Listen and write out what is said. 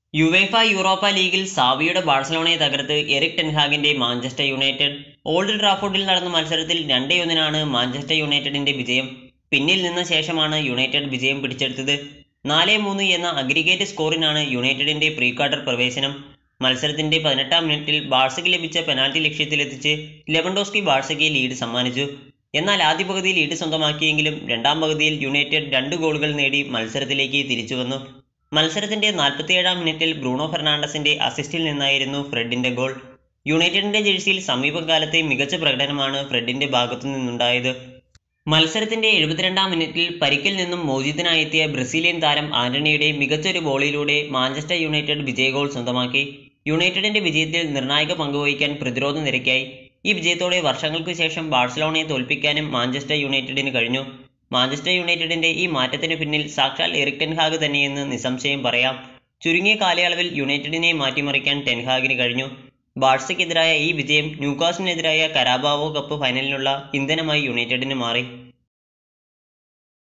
UEFA Europa ലീഗിൽ സാവിയുടെ ബാഴ്സലോണയെ തകർത്ത് എറിക് ടെൻഹാഗിന്റെ മാഞ്ചസ്റ്റർ യുണൈറ്റഡ്. ഓൾഡ് ട്രാഫോർഡിൽ നടന്ന മത്സരത്തിൽ 2-1 മാഞ്ചസ്റ്റർ യുണൈറ്റഡിന്റെ വിജയം. പിന്നിൽ നിന്ന ശേഷമാണ് യുണൈറ്റഡ് വിജയം പിടിച്ചെടുത്തത്. 4-3 എന്ന അഗ്രിഗേറ്റ് സ്കോറിനാണ് യുണൈറ്റഡിന്റെ പ്രീ ക്വാർട്ടർ പ്രവേശനം. മത്സരത്തിന്റെ 18-ാം മിനിറ്റിൽ ബാഴ്സയ്ക്ക് ലഭിച്ച പെനാൽറ്റി ലക്ഷ്യത്തിലെത്തിച്ച് ലെവൻഡോസ്കി ബാഴ്സയ്ക്ക് ലീഡ് സമ്മാനിച്ചു. എന്നാൽ ആദ്യ പകുതി ലീഡ് സ്വന്തമാക്കിയെങ്കിലും രണ്ടാം പകുതിയിൽ യുണൈറ്റഡ് 2 ഗോളുകൾ നേടി മത്സരത്തിലേക്ക് തിരിച്ചുവന്നു. മത്സരത്തിന്റെ 47-ാം മിനിറ്റിൽ ബ്രൂണോ ഫെർണാണ്ടസിന്റെ അസിസ്റ്റിൽ നിന്നായിരുന്നു ഫ്രെഡിന്റെ ഗോൾ. യുണൈറ്റഡിന്റെ ജേഴ്സിയിൽ സമീപകാലത്തെ മികച്ച പ്രകടനമാണ് ഫ്രെഡിന്റെ ഭാഗത്തു നിന്നുണ്ടായത്. മത്സരത്തിന്റെ 72-ാം മിനിറ്റിൽ പരിക്കിൽ നിന്നും മോചിതനായെത്തിയ ബ്രസീലിയൻ താരം ആന്റണിയുടെ മികച്ചൊരു ബോളിലൂടെ മാഞ്ചസ്റ്റർ യുണൈറ്റഡ് വിജയ ഗോൾ സ്വന്തമാക്കി. യുണൈറ്റഡിന്റെ വിജയത്തിൽ നിർണായക പങ്കുവഹിക്കാൻ പ്രതിരോധ നിരയ്ക്കായി. ഈ വിജയത്തോടെ വർഷങ്ങൾക്കു ശേഷം ബാഴ്സലോണയെ തോൽപ്പിക്കാനും മാഞ്ചസ്റ്റർ യുണൈറ്റഡിന് കഴിഞ്ഞു. മാഞ്ചസ്റ്റർ യുണൈറ്റഡിന്റെ ഈ മാറ്റത്തിനു പിന്നിൽ സാക്ഷാൽ എറിക് ടെൻഹാഗ് തന്നെയെന്ന് നിസ്സംശയം പറയാം. ചുരുങ്ങിയ കാലയളവിൽ യുണൈറ്റഡിനെ മാറ്റിമറിക്കാൻ ടെൻഹാഗിന് കഴിഞ്ഞു. ബാഴ്സയ്ക്കെതിരായ ഈ വിജയം ന്യൂകാസിലിനെതിരായ കരാബാവോ കപ്പ് ഫൈനലിനുള്ള ഇന്ധനമായി യുണൈറ്റഡിന് മാറി.